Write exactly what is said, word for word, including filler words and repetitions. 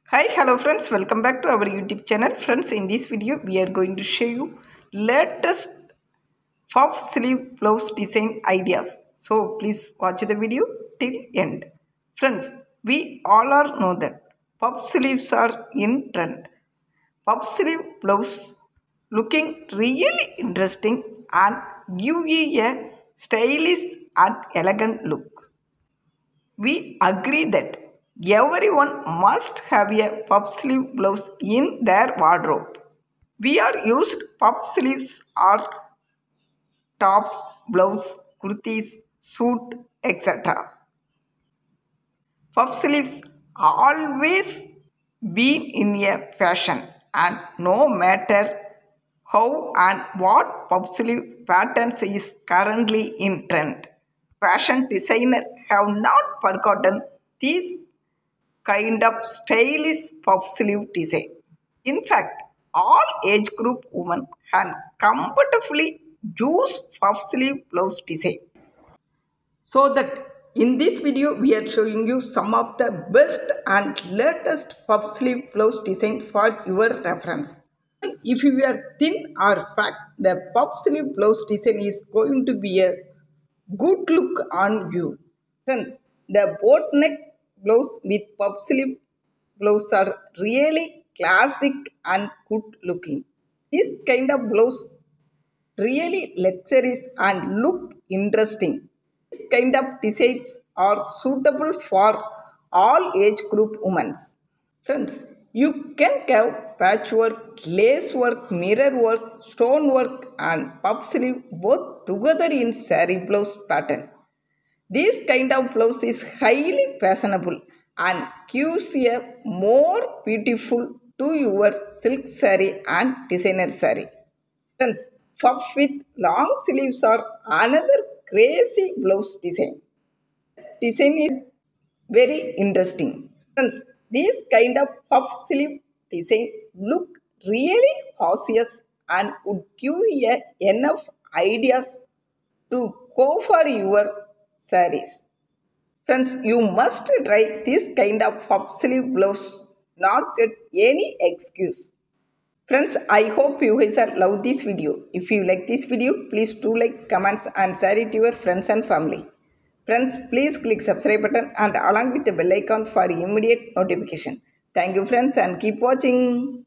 Hi, hello friends, welcome back to our YouTube channel. Friends, in this video we are going to show you latest puff sleeve blouse design ideas. So please watch the video till end. Friends, we all are know that puff sleeves are in trend. Puff sleeve blouse looking really interesting and give you a stylish and elegant look. We agree that everyone must have a puff sleeve blouse in their wardrobe. We are used puff sleeves or tops, blouse, kurtis, suit, et cetera. Puff sleeves always been in a fashion, and no matter how and what puff sleeve patterns is currently in trend, fashion designers have not forgotten these kind of stylish puff sleeve design. In fact, all age group women can comfortably use puff sleeve blouse design. So that in this video we are showing you some of the best and latest puff sleeve blouse design for your reference. If you are thin or fat, the puff sleeve blouse design is going to be a good look on you. Friends, the boat neck blouse with puff sleeve blouse are really classic and good looking. This kind of blouse really luxurious and look interesting. This kind of designs are suitable for all age group women. Friends, you can have patchwork, lace work, mirror work, stone work and puff sleeve both together in saree blouse pattern. This kind of blouse is highly fashionable and gives a more beautiful to your silk saree and designer saree. Friends, puff with long sleeves are another crazy blouse design. Design is very interesting. Friends, this kind of puff sleeve design look really cautious and would give you enough ideas to go for your sarees. Friends, you must try this kind of puff sleeve blouse, not get any excuse. Friends, I hope you guys are love this video. If you like this video, please do like, comments and share it to your friends and family. Friends, please click subscribe button and along with the bell icon for immediate notification. Thank you friends and keep watching.